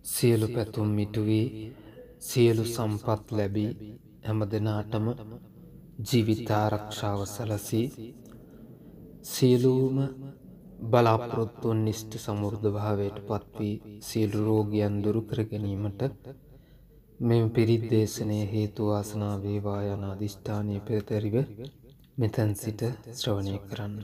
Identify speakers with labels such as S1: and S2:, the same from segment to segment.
S1: සියලු පැතුම් මිටු වී සියලු සම්පත් ලැබී හැම දෙනාටම ජීවිතාරක්ෂාව සැලසී සියලුම බලාපොරොත්තුන් නිෂ්ට සමෘද්ධ භාවයට පත්වී සියලු රෝගයන් දුරු කර ගැනීමට මෙම පිරිත් දේශනය හේතු වාසනා වේවා යන අධිෂ්ඨානය පෙරතරිව මෙතැන් සිට ශ්‍රවණය කරන්න.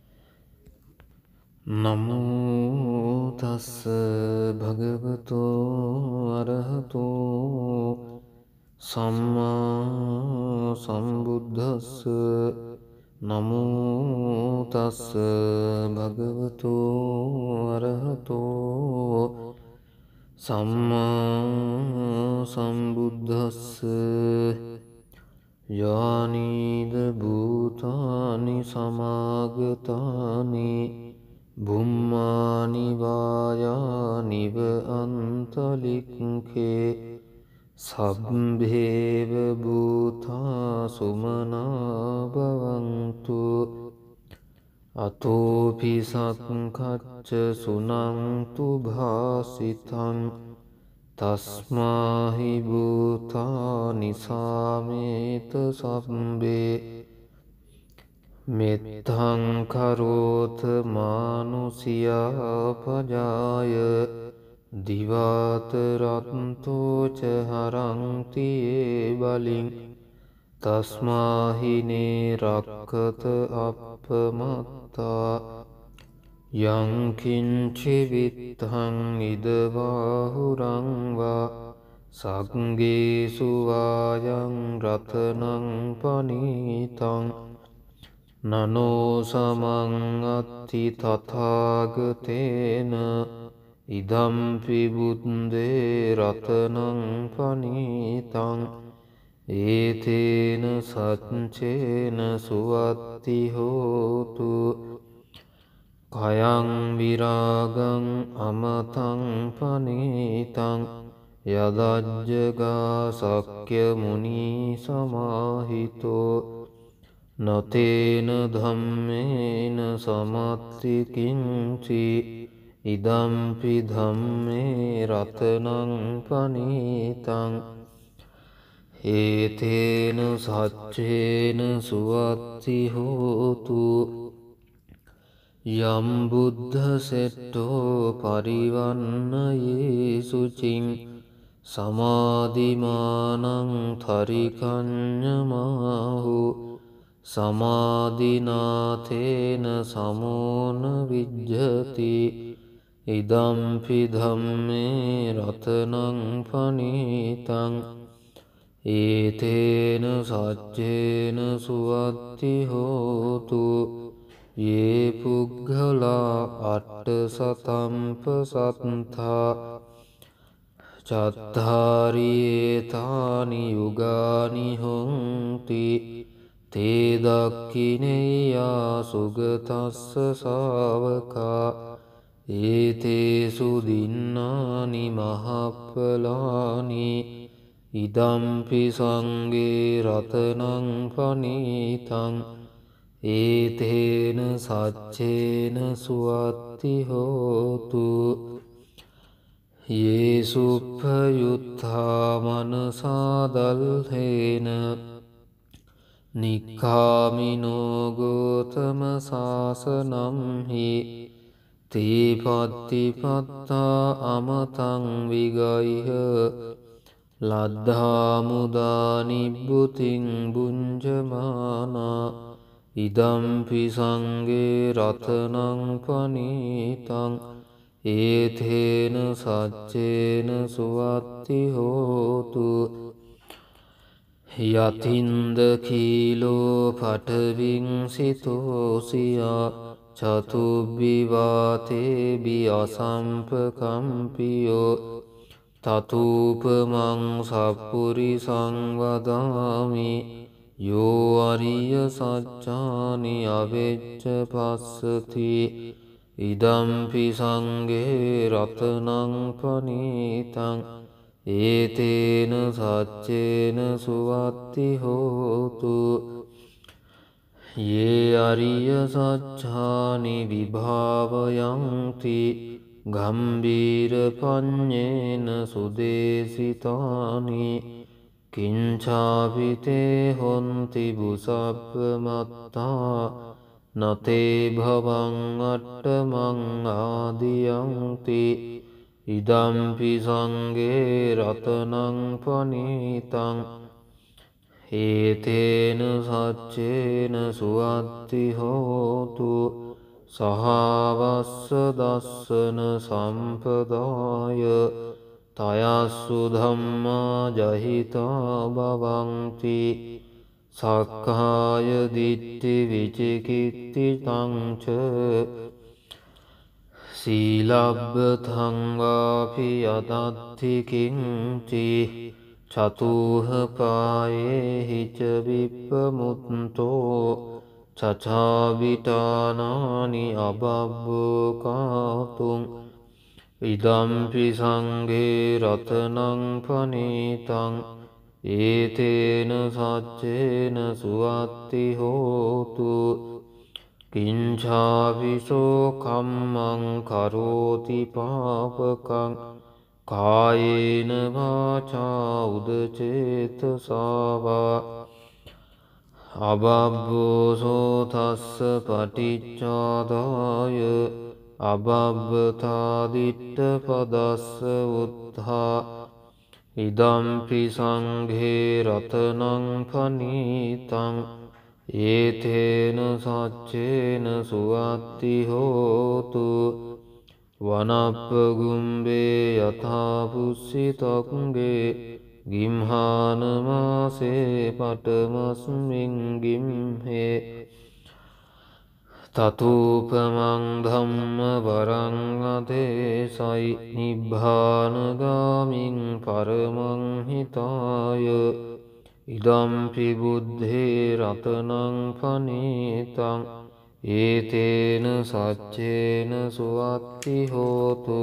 S1: නමෝ තස්ස භගවතෝ අරහතෝ සම්මා සම්බුද්දස්ස. නමෝ තස්ස භගවතෝ අරහතෝ සම්මා සම්බුද්දස්ස. යානීද භූතානි සමාගතානි බුම්මානි වායානිව අන්තලික්ඛේ සබ්බේව භූතා සුමනා භවන්තු. අතෝපි සක්ඛච්ච සුනන්තු භාසිතං තස්මාහි භූතානි සාමේත සබ්බේ. මෙත්තං කරෝත මානුසියා පජාය දිවාතරත්තෝ ච හරන්ති ඒ බලින් තස්මාහිනේ රක්ඛත අප්පමත්තා. යං කිංචි විත්තං ඉදවාහුරං වා සග්ගේසු වායං රතනං පනීතං නනෝ සමං අත්ථි තථාගතේන ඉදම්පි බුද්දේ රතනං පනීතං. ඒතේන සච්චේන සුවත්ති හෝතු. කයං විරාගං අමතං පනීතං යදජ්ජගා සක්‍ය මුනී සමාහිතෝ. නතේන ධම්මේන සමත්ති කිංචි ඉදම්පි ධම්මේ රතනං පනීතං. ඒතේන සච්චේන සුවත්ති හෝතු. යම් බුද්ධ සෙට්ටෝ පරිවන්නයේ සුචින් සමාධිමානං තරිකඤ්ඤමාහු සමාධිනාතේන සමෝන විජ්ජති ඉදම්පි ධම්මේ රතනං පනීතං. ඒතේන සච්චේන සුවත්ති හෝතු. යේ පුග්ගලා අට්ඨ සතම්ප සත්තා චත්තාරි ඒතානි යුගානි හොන්ති තේ දක්ඛිනේයා සුගතස්ස ශාවකා. ඒතේසු දින්නානි මහප්පලානි ඉදම්පි සංඝේ රතනං පනීතං. ඒතේන සච්චේන සුවත්ති හෝතු. යේසුප්පයුත්ථා මනසා දල්හේන නික්ඛාමිනෝ ගෝතම සාසනම්හි තේ පත්තිපත්තා අමතං විගයිහ ලද්ධා මුදා නිබ්බුතින් බුඤ්ජමානා. ඉදම්පි සංඝේ රතනං පනීතං. ඒතේන සච්චේන සුවත්ති හෝතු. යතින්ද කීලෝ පඨවින් සිතෝසියා චතුබ්බි වාතේබි අසම්පකම්පියෝ තතූපමං සප්පුරිසං වදාමි. යෝ අරිය සච්චානි අවෙච්ච පස්සති ඉදම්පි සංඝේ රතනං පනීතං. ඒතේන සච්චේන සුවත්ති හෝතු. යේ අරිය සච්ඡානි විභාවයන්ති ගම්බීර පඤ්ඤේන සුදේසිතානි කිංචාපිතේ හොන්ති බුසප්ප මත්තා නතේ භවං අට්ඨමං ආදියන්ති ඉදම්පි සංඝේ රතනං පනීතං ඒතේන සච්චේන සුවත්ති හෝතු සහවස්ස දස්සන සම්පදාය තයස්සු ධම්මා ජහිතා භවಂತಿ සක්කාය දිට්ඨි විචිකිත්ති තංච සීලබ්බතං වාපි යදත්ති කිංචි චතුහ පායේහි ච විප්පමුත්තෝ චචාවිතානානි අබබ්බකාතුං ඉදම්පි සංඝේ රතනං පනීතං ඒතේන සච්චේන සුවත්ති හෝතු කිංචාවිසෝ කම්මං කරෝති පාපකං කායේන වාචා උදචේතසාවා අබබ්බෝසෝ තස්ස පටිච්චාදාය අබබ්බතා දිට්ඨ පදස්ස උත්ථා ඉදම්පි සංඝේ රතනං පනීතං ඒතේන සච්චේන සුවත්ති හෝතු වනප්පගුම්බේ යථා පුස්සිතක්ගේ ගිම්හාන මාසේ පඨමස්මින් ගිම්හේ තතූපමං ධම්ම වරං අදේසයි නිබ්බානගාමින් පරමං හිතාය ඉදම්පි බුද්ධේ රතනං පනීතං ඒතේන සච්චේන සුවත්ති හෝතු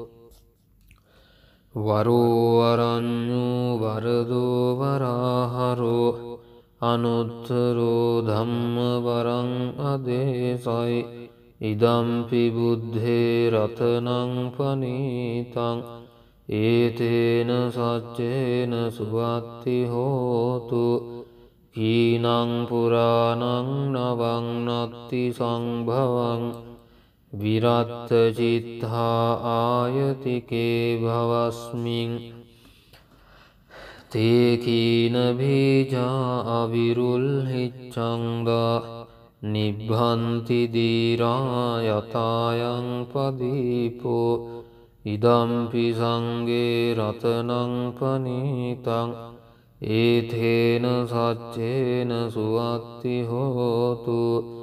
S1: වරෝ වරඤ්ඤෝ වරදෝ වරාහරෝ අනුත්තරෝ ධම්ම වරං අදේසයි ඉදම්පි බුද්ධේ රතනං පනීතං ඒතේන සච්චේන සුවත්ති හෝතු ඊනං පුරාණං නවං නත්ති සංභවං විරත්ත චිත්තා ආයතිකේ භවස්මින් තේ කීන බීජා අවිරුල්හිච්ඡංගා නිබ්බන්ති දීරා යතායන් පදීපෝ ඉදම්පි සංඝේ රතනං පනීතං ඒතේන සච්චේන සුවත්ති හෝතු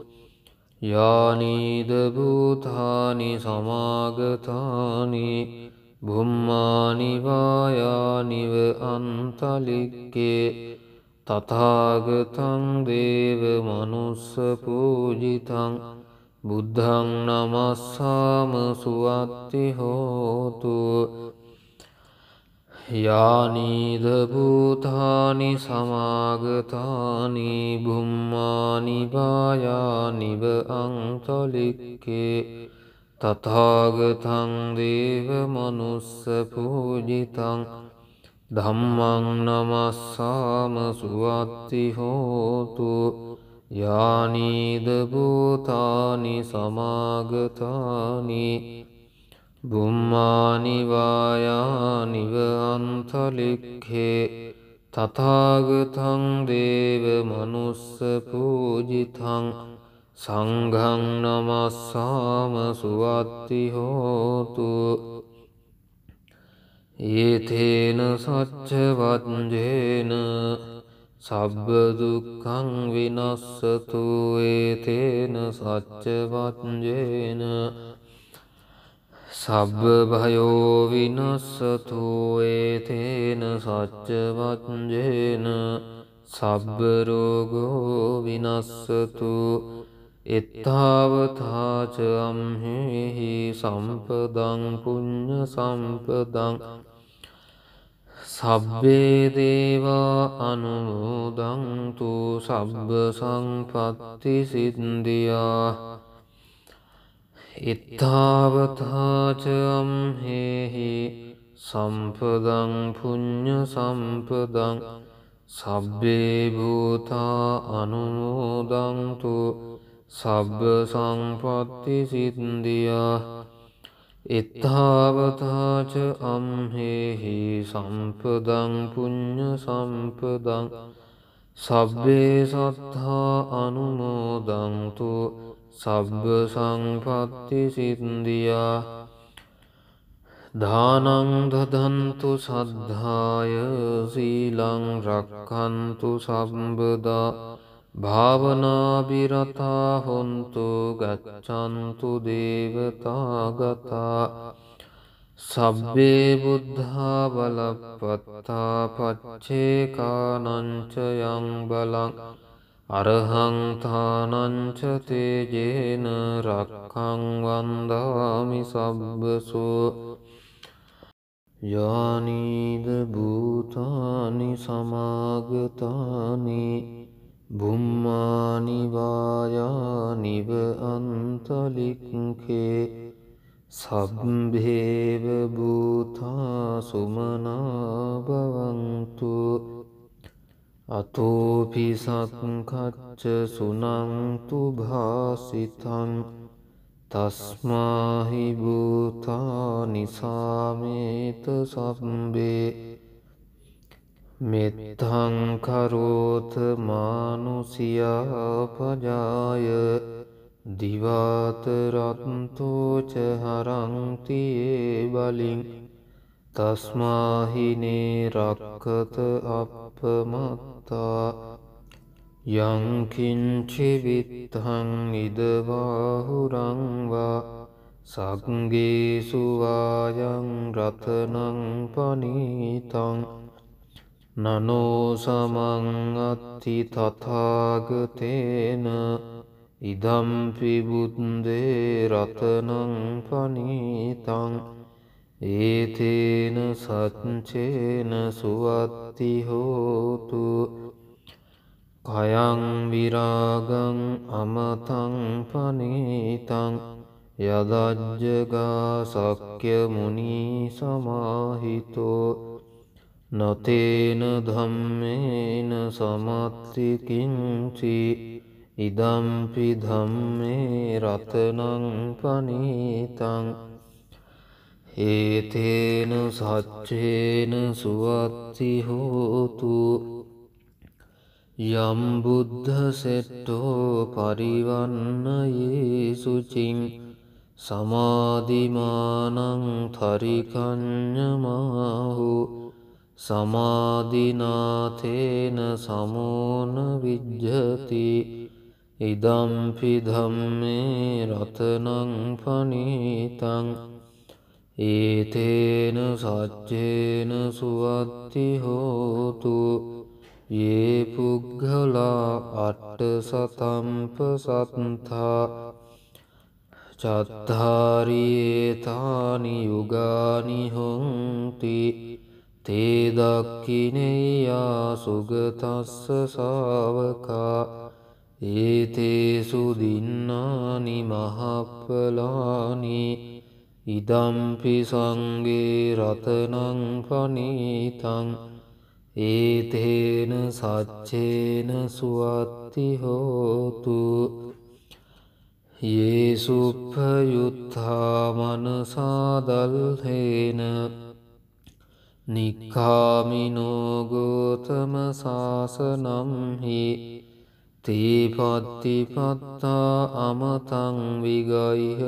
S1: යානීද භූතානි සමාගතානි බුම්මානි වායානිව අන්තලික්කේ තථාගතං දේව මනුස්ස පූජිතං බුද්ධං නමස්සාම සුවත්ති හෝතු යානීද භූතානි සමාගතානි බුම්මානි වායානිව අන්තලික්කේ තථාගතං දේව මනුස්ස පූජිතං ධම්මං නමස්සාම සුවත්ති හෝතු යානීද භූතානි සමාගතානි බුම්මානි වායානිව අන්තලික්ඛේ තථාගතං දේව මනුස්ස පූජිතං සංඝං නමස්සාම සුවත්ති හෝතු ඒතේන සච්ච වජ්ජේන සබ්බ දුක්ඛං විනස්සතු ඒතේන සච්ච වජ්ජේන සබ්බ භයෝ විනස්සතු ඒතේන සච්ච වජ්ජේන සබ්බ රෝගෝ විනස්සතු එත්තාවතාච අම්හෙහි සම්පදං පුඤ්ඤ සම්පදං සබ්බේ දේවා අනුමෝදන්තු සබ්බ සංපත්ති සිද්ධියා ඉත්තාවතාච අම්හෙහි සම්පදං පුඤ්ඤ සම්පදං සබ්බේ භූතා අනුමෝදන්තු සබ්බ සංපත්ති සිද්ධියා ඉත්තාවතාච අම්හෙහි සම්පදං පුඤ්ඤ සම්පදං සබ්බේ සත්තා අනුමෝදන්තු සබ්බ සංපත්ති සිද්ධියා දානං දදන්තු සද්ධාය සීලං රක්ඛන්තු සම්බදා භාවනා විරතා හොන්තු ගච්ඡන්තු දේවතාගතා සබ්බේ බුද්ධා බලප්පත්තා පච්චේකානං ච යං බලං අරහං තානං ච තේජේන රක්ඛං වන්දාමි සබ්බසෝ යානීද භූතානි සමාගතානි බුම්මානි වායානිව අන්තලික්ඛේ සබ්බේව භූතා සුමනා භවන්තු අතෝපි සක්ඛච්ච සුනන්තු භාසිතං තස්මාහි භූතානි සාමේත සබ්බේ මෙත්තං කරෝත මානුසියා පජාය දිවාතරත්තෝ ච හරන්ති බලින් තස්මාහිනේ රක්ඛත අප්පමත්තා යං කිංචි විත්තං ඉදවාහුරං වා සග්ගේසු වායං රතනං පනීතං නනෝ සමං අත්ථි තථාගතේන ඉදම්පි බුද්දේ රතනං පනීතං ඒතේන සච්චේන සුවත්ති හෝතු කයං විරාගං අමතං පනීතං යදජ්ජගා සක්‍ය මුනි සමාහිතෝ නතේන ධම්මේන සමත්ති කිංචි ඉදම්පි ධම්මේ රතනං පනීතං ඒතේන සච්චේන සුවත්ති හෝතු යම් බුද්ධ සෙට්ටෝ පරිවන්නයේ සුචින් සමාධිමානං තරිකඤ්ඤමාහු සමාධිනාතේන සමෝන විජ්ජති ඉදම්පි ධම්මේ රතනං පනීතං ඒතේන සච්චේන සුවත්ති හෝතු යේ පුග්ගලා අට්ඨ සතම්ප සත්තා චත්තාරියේතානි යුගානි හොන්ති තේ දක්ඛිනේයා සුගතස්ස ශාවකා ඒතේසු දින්නානි මහප්පලානි ඉදම්පි සංගේ රතනං පනීතං ඒතේන සච්චේන සුවත්ති හෝතු යේසුප්පයුත්ථා මනසා දල්හේන නික්ඛාමිනෝ ගෝතම සාසනම් හි තීපත්තිපත්තා අමතං විගයිහ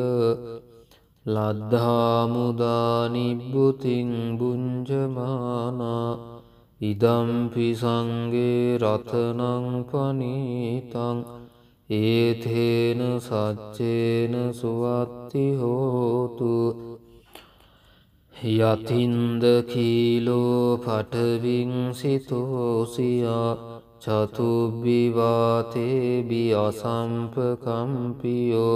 S1: ලද්ධා මුදා නිබ්බුතින් බුඤ්ජමානා ඉදම්පි සංගේ රතනං පනීතං ඒතේන සච්චේන සුවත්ති හෝතු යතින්ද කීලෝ පඨවින් සිතෝසියා චතුබ්බිවාතේබි අසම්පකම්පියෝ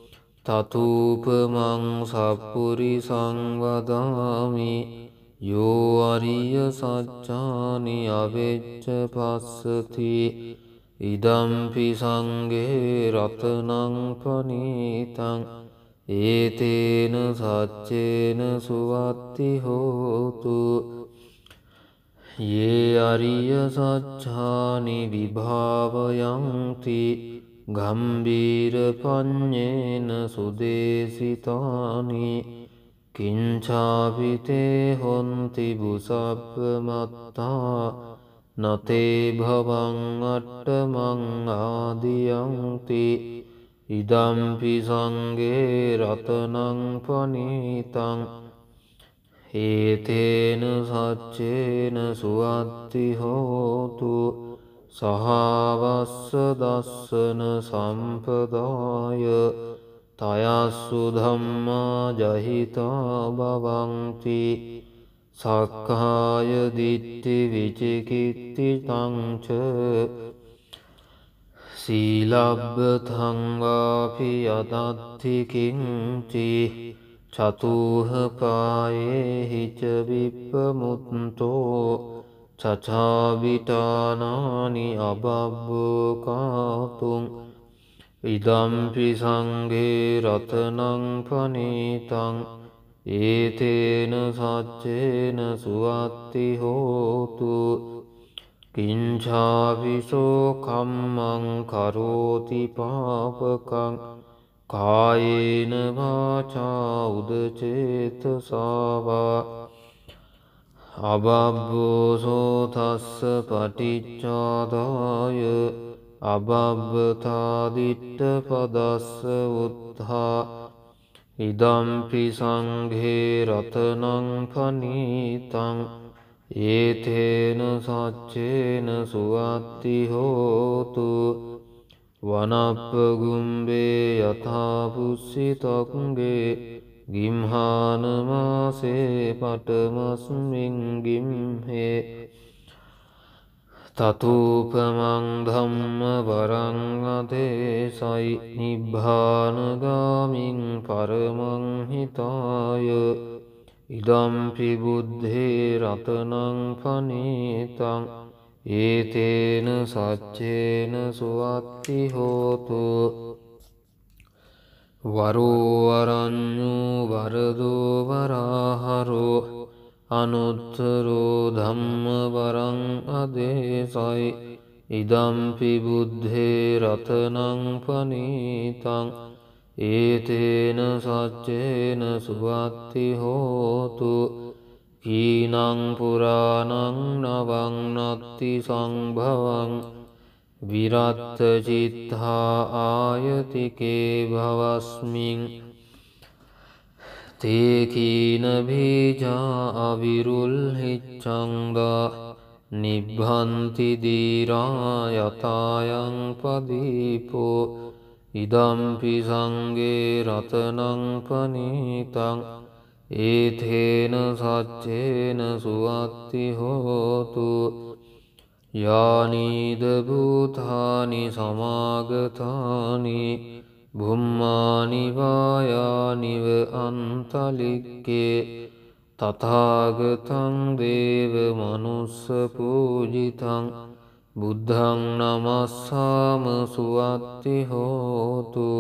S1: තතූපමං සප්පුරිසං වදාමි යෝ අරිය සච්චානි අවෙච්ච පස්සති ඉදම්පි සංගේ රතනං පනීතං ඒතේන සච්චේන සුවත්ති හෝතු යේ අරිය සච්ඡානි විභාවයන්ති ගම්බීර පඤ්ඤේන සුදේසිතානි කිංචාපිතේ හොන්ති බුසප්ප මත්තා නතේ භවං අට්ඨමං ආදියන්ති ඉදම්පි සංඝේ රතනං පනීතං ඒතේන සච්චේන සුවත්ති හෝතු සහවස්ස දස්සන සම්පදාය තයස්සු ධම්මා ජහිතා භවಂತಿ සක්කාය දිට්ඨි විචිකිත්ති තංච සීලබ්බතං වාපි යදත්ති කිංචි චතුහ පායේහි ච විප්පමුත්තෝ චචාවිතානානි අබබ්බෝ කාතුං ඉදම්පි සංඝේ රතනං පනීතං ඒතේන සච්චේන සුවත්ති හෝතු කිංචාවිසෝ කම්මං කරෝති පාපකං කායේන වාචා උදචේතසාවා අබබ්බෝසෝ තස්ස පටිච්චාදාය අබබ්බතා දිට්ඨ පදස්ස උත්ථා ඉදම්පි සංඝේ රතනං පනීතං ඒතේන සච්චේන සුවත්ති හෝතු වනප්පගුම්බේ යථා පුස්සිතක්ගේ ගිම්හානමාසේ පටමස්මින් ගිම්හේ තතූපමං ධම්ම වරං අදේසයි නිබ්බානගාමින් පරමං හිතාය ඉදම්පි බුද්ධේ රතනං පනීතං ඒතේන සච්චේන සුවත්ති හෝතු වරෝ වරඤ්ඤෝ වරදෝ වරාහරෝ අනුත්තරෝ ධම්ම වරං අදේසයි ඉදම්පි බුද්ධේ රතනං පනීතං ඒතේන සච්චේන සුවත්ති හෝතු කීනං පුරාණං නවං නත්ති සංභවං විරත්ත චිත්තා ආයතිකේ භවස්මින් තේ කීන බීජා අවිරුල්හිච්ඡංගා නිබ්බන්ති දීරා යතායන් පදීපෝ ඉදම්පි සංඝේ රතනං පනීතං ඒතේන සච්චේන සුවත්ති හෝතු යානීද භූතානි සමාගතානි බුම්මානි වායානිව අන්තලික්කේ තථාගතං දේව මනුස්ස පූජිතං බුද්ධං නමස්සාම සුවත්ති හෝතු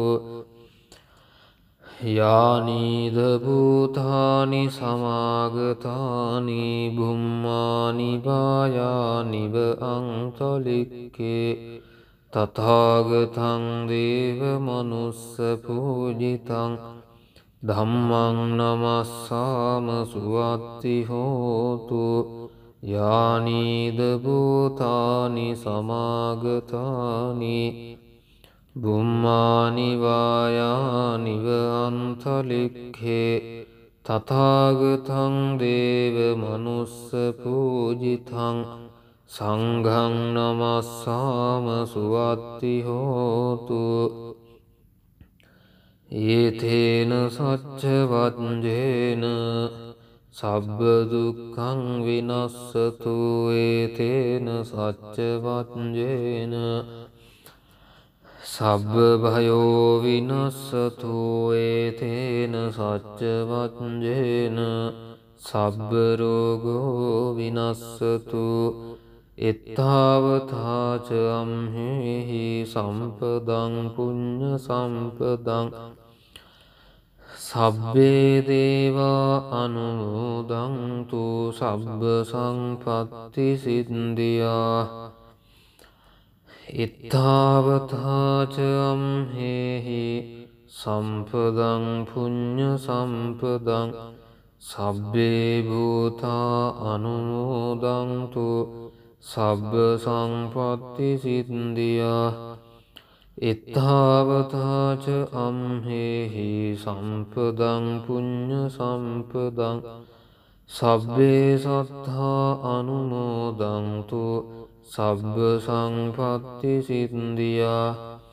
S1: යානීද භූතානි සමාගතානි බුම්මානි වායානිව අන්තලික්කේ තථාගතං දේව මනුස්ස පූජිතං ධම්මං නමස්සාම සුවත්ති හෝතු යානීද භූතානි සමාගතානි බුම්මානි වායානිව අන්තලික්ඛේ තථාගතං දේව මනුස්ස පූජිතං සංඝං නමස්සාම සුවත්ති හෝතු ඒතේන සච්ච වජ්ජේන සබ්බ දුක්ඛං විනස්සතු ඒතේන සච්ච වජ්ජේන සබ්බ භයෝ විනස්සතු ඒතේන සච්ච වජ්ජේන සබ්බ රෝගෝ විනස්සතු එත්තාවතාච අම්හෙහි සම්පදං පුඤ්ඤ සම්පදං සබ්බේ දේවා අනුමෝදන්තු සබ්බ සංපත්ති සිද්ධියා ඉත්තාවතාච අම්හෙහි සම්පදං පුඤ්ඤ සම්පදං සබ්බේ භූතා අනුමෝදන්තු සබ්බ සංපත්ති සිද්ධියා ඉත්තාවතාච අම්හෙහි සම්පදං පුඤ්ඤ සම්පදං සබ්බේ සත්තා අනුමෝදන්තු සබ්බ සංපත්ති සිද්ධියා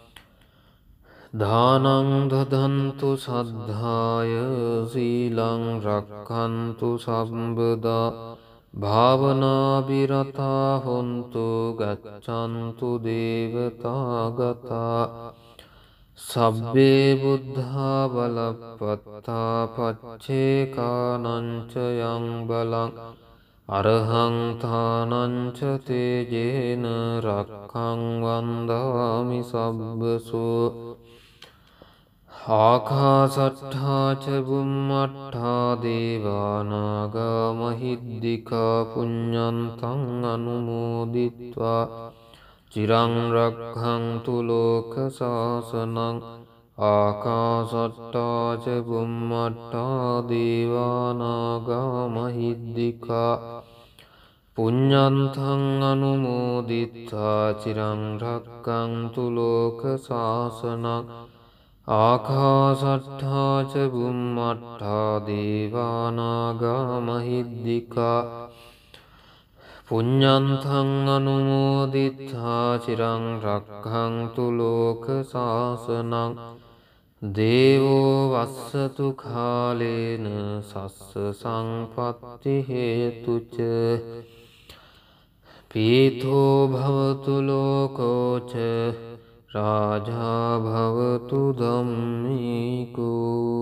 S1: දානං දදන්තු සද්ධාය සීලං රක්ඛන්තු සම්බදා භාවනා විරතා හොන්තු ගච්ඡන්තු දේවතාගතා සබ්බේ බුද්ධා බලප්පත්තා පච්චේකානංච යං බලං අරහං තානංච තේජේන රක්ඛං වන්දාමි සබ්බසෝ ආකාසට්ඨා ච බුම්මට්ඨා දේවානාගා මහිද්దికා පුඤ්ඤන්තං අනුමෝදිත්වා චිරං රක්ඛන්තු ලෝක සාසනං ආකාසට්ඨා ච බුම්මට්ඨා දේවානාගා මහිද්దికා පුඤ්ඤන්තං අනුමෝදිත්වා චිරං රක්ඛන්තු ලෝක සාසනං ආකාසට්ඨා ච බුම්මට්ඨා දේවානාගා මහිද්దికා පුඤ්ඤන්තං අනුමෝදිත්වා චිරං රක්ඛන්තු ලෝක සාසනං දේවෝ වස්සතු කාලේන සස්ස සංපත්ති හේතුච පීතෝ භවතු ලෝකෝච රාජා භවතු ධම්මිකෝ